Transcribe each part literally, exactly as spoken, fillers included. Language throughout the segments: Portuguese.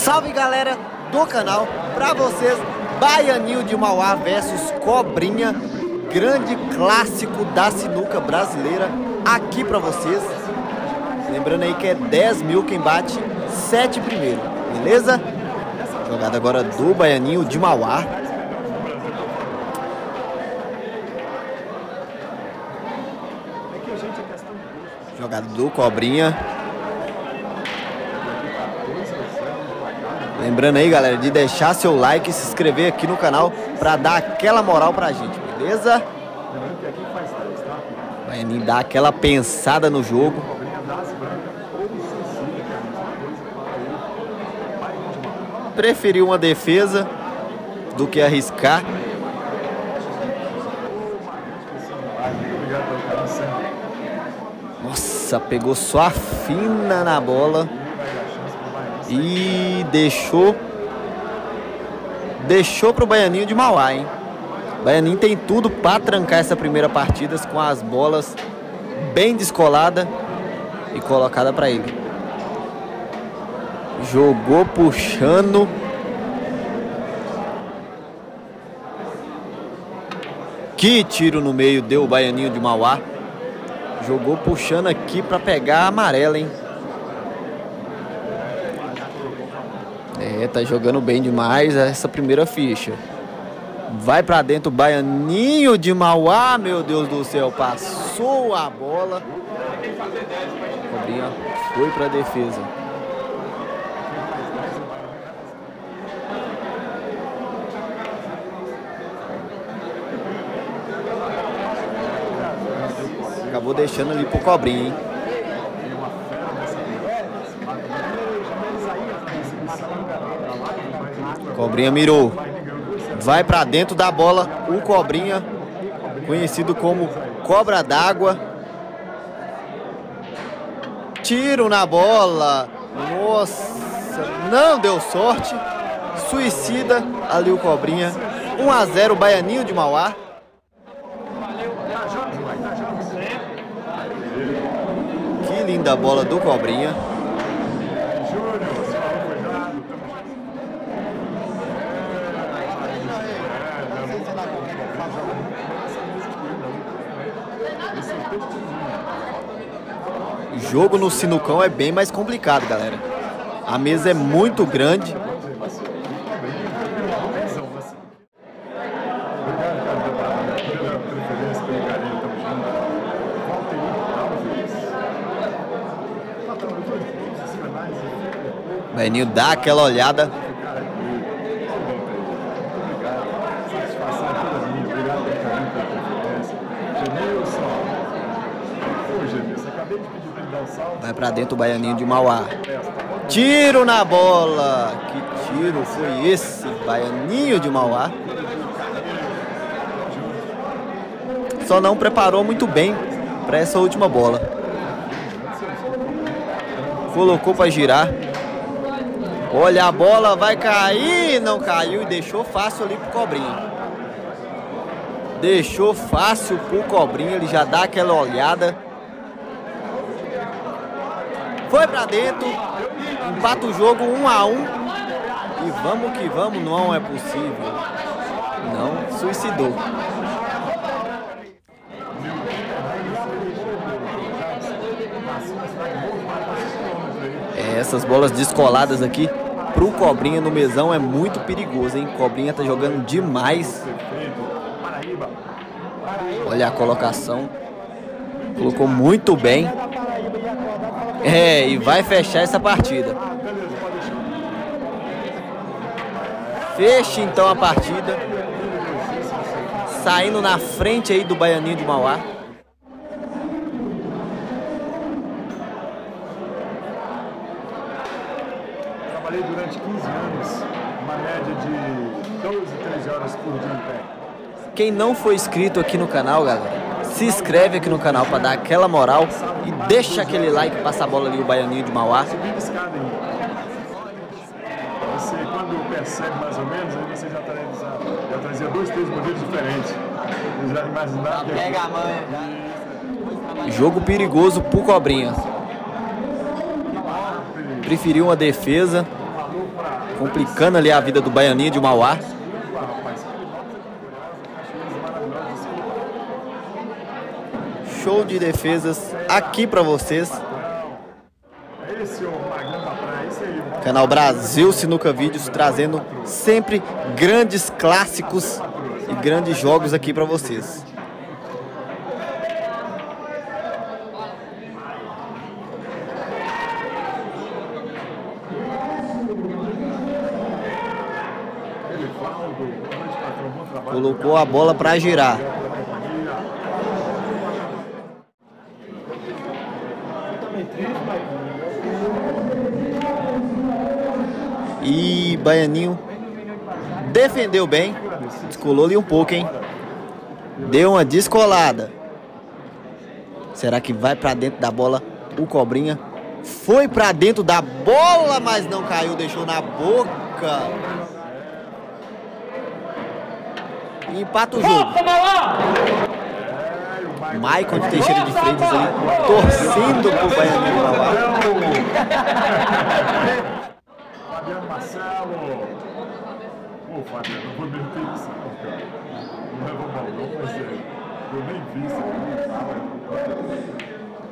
Salve galera do canal, pra vocês, Baianinho de Mauá versus Cobrinha, grande clássico da sinuca brasileira, aqui pra vocês. Lembrando aí que é dez mil quem bate sete primeiro, beleza? Jogada agora do Baianinho de Mauá. Jogada do Cobrinha. Lembrando aí, galera, de deixar seu like e se inscrever aqui no canal pra dar aquela moral pra gente, beleza? Baianinho dá aquela pensada no jogo. Preferiu uma defesa do que arriscar. Nossa, pegou só fina na bola. E deixou Deixou pro Baianinho de Mauá, hein? Baianinho tem tudo para trancar essa primeira partida com as bolas bem descolada e colocada para ele. Jogou puxando. Que tiro no meio deu o Baianinho de Mauá. Jogou puxando aqui para pegar a amarela, hein? É, tá jogando bem demais essa primeira ficha. Vai pra dentro o Baianinho de Mauá, meu Deus do céu, passou a bola. Cobrinha foi pra defesa. Acabou deixando ali pro Cobrinha, hein? Cobrinha mirou. Vai pra dentro da bola o Cobrinha, conhecido como Cobra d'Água. Tiro na bola. Nossa, não deu sorte. Suicida ali o Cobrinha. um a zero Baianinho de Mauá. Que linda bola do Cobrinha. O jogo no sinucão é bem mais complicado, galera. A mesa é muito grande. O Baianinho dá aquela olhada. Vai pra dentro o Baianinho de Mauá. Tiro na bola. Que tiro foi esse? Baianinho de Mauá. Só não preparou muito bem para essa última bola. Colocou para girar. Olha, a bola vai cair. Não caiu e deixou fácil ali pro Cobrinha. Deixou fácil pro Cobrinha. Ele já dá aquela olhada. Foi pra dentro, empata o jogo um a um. E vamos que vamos, não é possível. Não, suicidou. É, essas bolas descoladas aqui pro Cobrinha no mesão é muito perigoso, hein? Cobrinha tá jogando demais. Olha a colocação. Colocou muito bem. É, e vai fechar essa partida. Fecha então a partida. Saindo na frente aí do Baianinho de Mauá. Trabalhei durante quinze anos, uma média de doze, treze horas por dia em pé. Quem não foi inscrito aqui no canal, galera, se inscreve aqui no canal para dar aquela moral e deixa aquele like, passa a bola ali o Baianinho de Mauá. Você, quando percebe mais ou menos, aí você já, traz, já trazia dois, três modelos diferentes. Você já imaginava que... Pega a manha. Jogo perigoso pro Cobrinha. Preferiu uma defesa. complicando ali a vida do Baianinho de Mauá. Show de defesas aqui para vocês. Canal Brasil Sinuca Vídeos trazendo sempre grandes clássicos e grandes jogos aqui para vocês. Colocou a bola para girar. E Baianinho defendeu bem. Descolou ali um pouco, hein? Deu uma descolada. Será que vai para dentro da bola o Cobrinha? Foi para dentro da bola, mas não caiu, deixou na boca. E empata o jogo. Maicon de Teixeira de Freitas ali, torcendo pro Baianinho de Mauá. Fabiano Marcelo. Pô, Fabiano, não vou meter isso não, cara. Não levou mal não, mas é, eu nem vi isso aqui.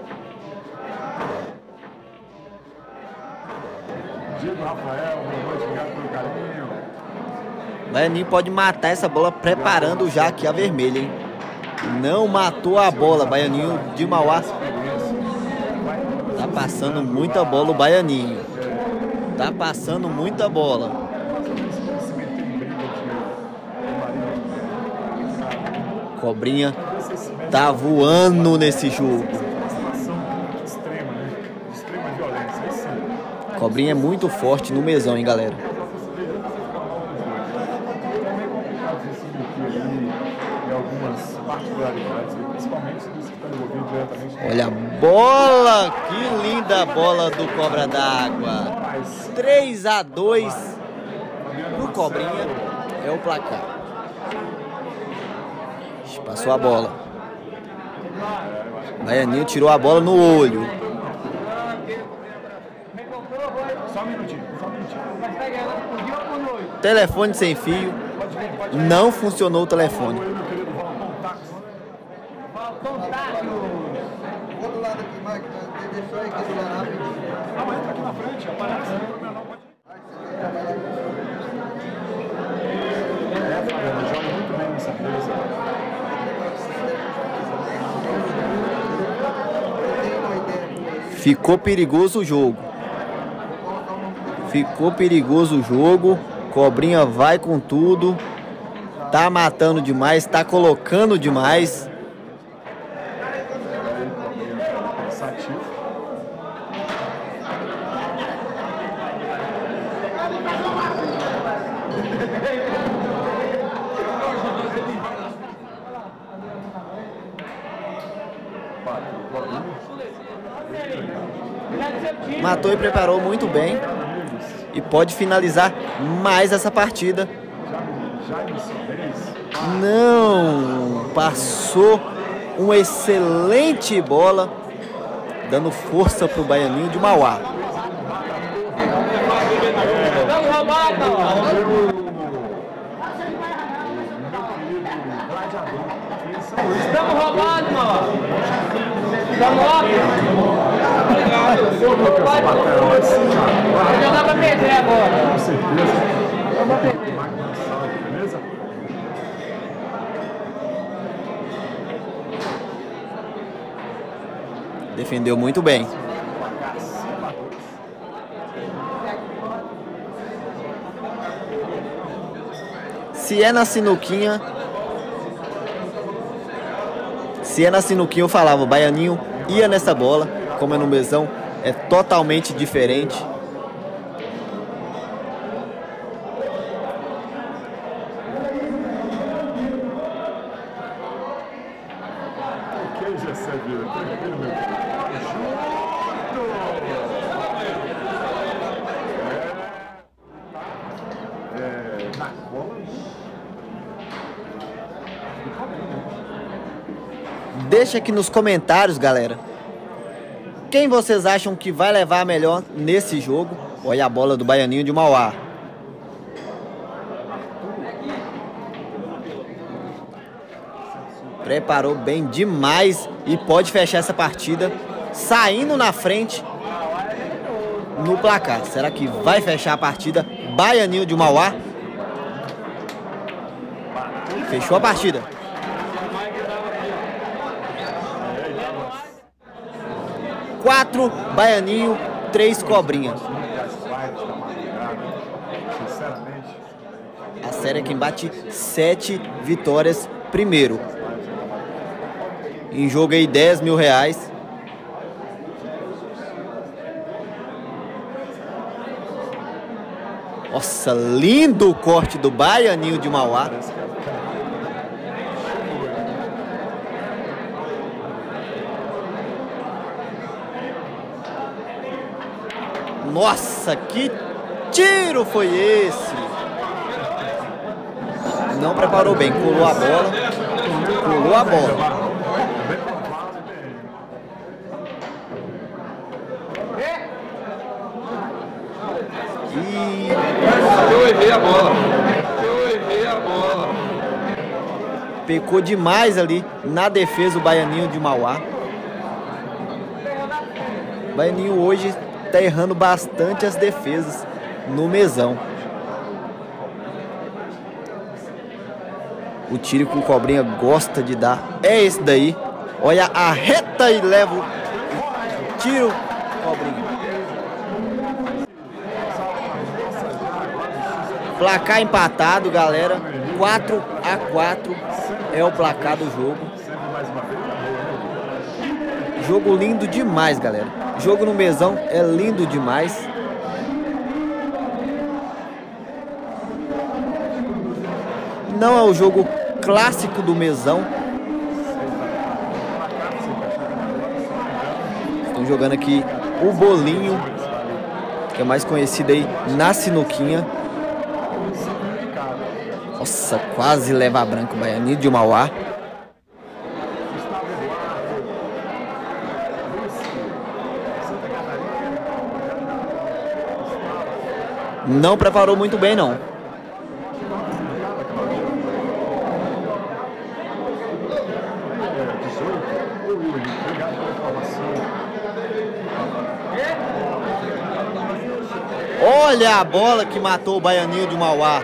Diego Rafael, boa noite, obrigado pelo carinho. Baianinho pode matar essa bola preparando já aqui a vermelha, hein? Não matou a bola, Baianinho de Mauá. Tá passando muita bola o Baianinho. Tá passando muita bola. Cobrinha tá voando nesse jogo. Cobrinha é muito forte no mesão, hein, galera. Olha a bola, que linda bola do Cobra d'Água. três a dois pro Cobrinha é o placar. Passou a bola. Baianinho tirou a bola no olho. Só um minutinho, só um minutinho. Telefone sem fio. Não funcionou o telefone. Outro lado aqui, Mike, deixou aí que ele rápido. Ah, mas entra aqui na frente, aparece. É, Fabiano, joga muito bem nessa mesa. Ficou perigoso o jogo. Ficou perigoso o jogo. Cobrinha vai com tudo. Tá matando demais, tá colocando demais. Matou e preparou muito bem. E pode finalizar mais essa partida. Não, passou uma excelente bola, dando força para o Baianinho de Mauá. Estamos roubando, Mauá. Estamos roubando. Vai jogar pra perder agora. Com certeza. Beleza? Defendeu muito bem. Se é na sinuquinha, se é na sinuquinha eu falava, o Baianinho ia nessa bola, como é no mesão, é totalmente diferente. Ok, Gessé Vila, tranquilo, meu. É, na bola. Deixa aqui nos comentários, galera, quem vocês acham que vai levar melhor nesse jogo. Olha a bola do Baianinho de Mauá. Preparou bem demais e pode fechar essa partida saindo na frente no placar. Será que vai fechar a partida Baianinho de Mauá? Fechou a partida. Quatro Baianinho, três Cobrinha. A série é quem bate sete vitórias primeiro. Em jogo aí dez mil reais. Nossa, lindo o corte do Baianinho de Mauá. Nossa, que tiro foi esse? Não preparou bem, colou a bola. Colou a bola. E... eu errei a bola. Eu errei a bola. Pecou demais ali na defesa o Baianinho de Mauá. O Baianinho hoje tá errando bastante as defesas no mesão. O tiro que o Cobrinha gosta de dar é esse daí. Olha a reta e leva o tiro, Cobrinha. Placar empatado, galera. quatro a quatro é o placar do jogo. Jogo lindo demais, galera. Jogo no mesão é lindo demais. Não é o jogo clássico do mesão. Estão jogando aqui o bolinho, que é mais conhecido aí na sinuquinha. Nossa, quase leva a branca o Baianinho de Mauá. Não preparou muito bem, não. Olha a bola que matou o Baianinho de Mauá.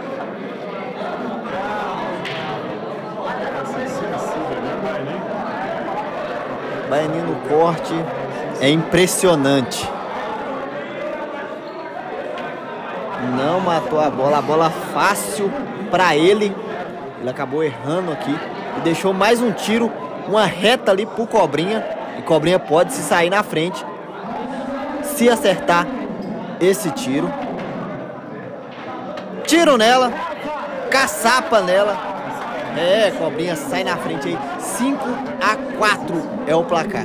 Baianinho no corte é impressionante. Não matou a bola, a bola fácil para ele. Ele acabou errando aqui e deixou mais um tiro, uma reta ali pro Cobrinha. E Cobrinha pode se sair na frente se acertar esse tiro. Tiro nela, caçapa nela. É, Cobrinha sai na frente aí. cinco a quatro é o placar.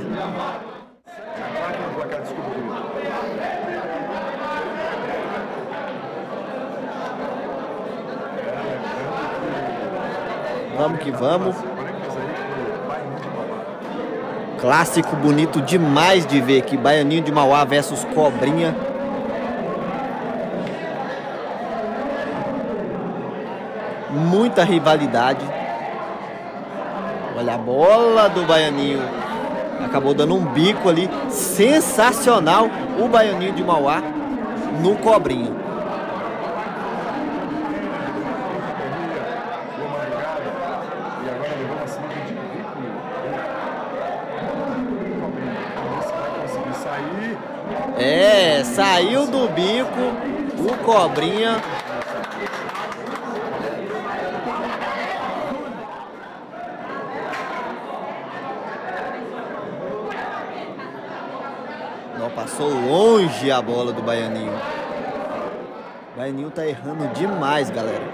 Vamos que vamos. Clássico bonito demais de ver aqui. Baianinho de Mauá versus Cobrinha. Muita rivalidade. Olha a bola do Baianinho. Acabou dando um bico ali. Sensacional o Baianinho de Mauá no Cobrinha. É, saiu do bico o Cobrinha. Não, passou longe a bola do Baianinho. O Baianinho tá errando demais, galera.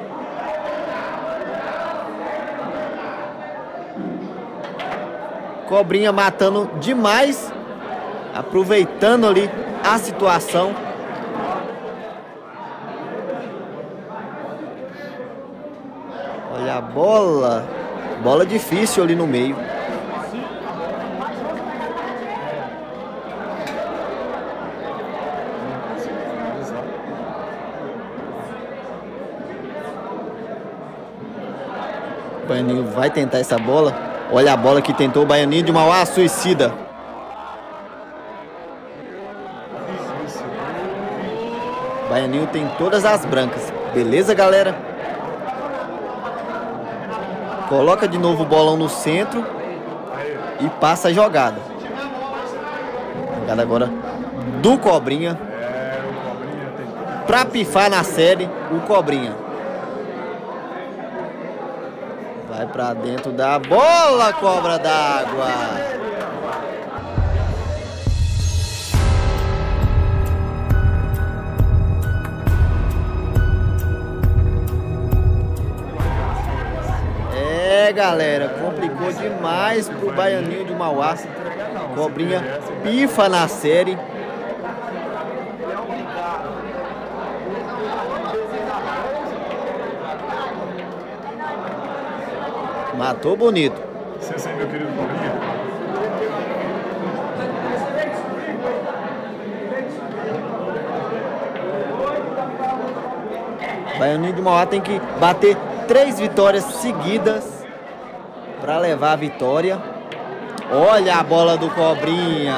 Cobrinha matando demais, aproveitando ali a situação. Olha a bola. Bola difícil ali no meio. Baianinho vai tentar essa bola. Olha a bola que tentou o Baianinho de Mauá, suicida. Baianinho tem todas as brancas. Beleza, galera? Coloca de novo o bolão no centro e passa a jogada. Jogada agora do Cobrinha. Pra pifar na série, o Cobrinha. Vai pra dentro da bola, cobra d'água. É, galera, complicou demais pro Baianinho de Mauá. Cobrinha pifa na série. Matou bonito. Você meu querido Cobrinha. Baianinho de Mauá tem que bater três vitórias seguidas para levar a vitória. Olha a bola do Cobrinha.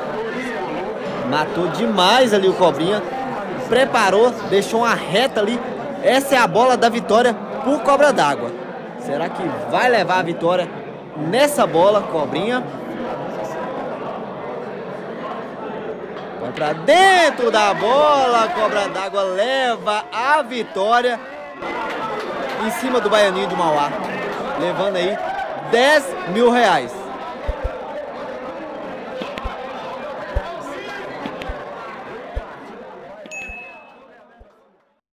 Matou demais ali o Cobrinha. Preparou, deixou uma reta ali. Essa é a bola da vitória por Cobra d'Água. Será que vai levar a vitória nessa bola, Cobrinha? Vai pra dentro da bola. Cobra d'Água leva a vitória em cima do Baianinho de Mauá, levando aí dez mil reais.